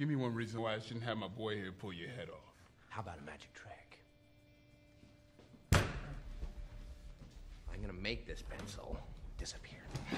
Give me one reason why I shouldn't have my boy here pull your head off. How about a magic trick? I'm gonna make this pencil disappear.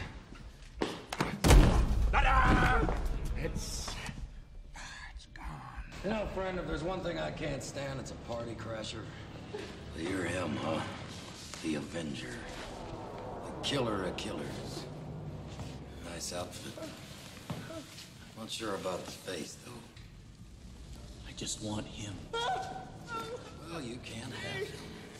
It's gone. You know, friend, if there's one thing I can't stand, it's a party crasher. You're him, huh? The Avenger. The killer of killers. Nice outfit. Not sure about the face, though. I just want him. Well, you can't have him.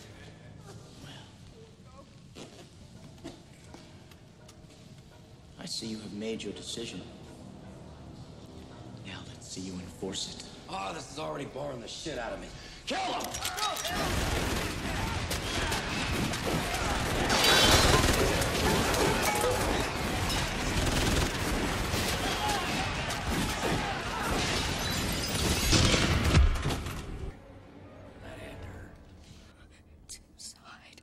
I see you have made your decision. Now let's see you enforce it. Oh, this is already boring the shit out of me. Kill him! That had to hurt. It's inside.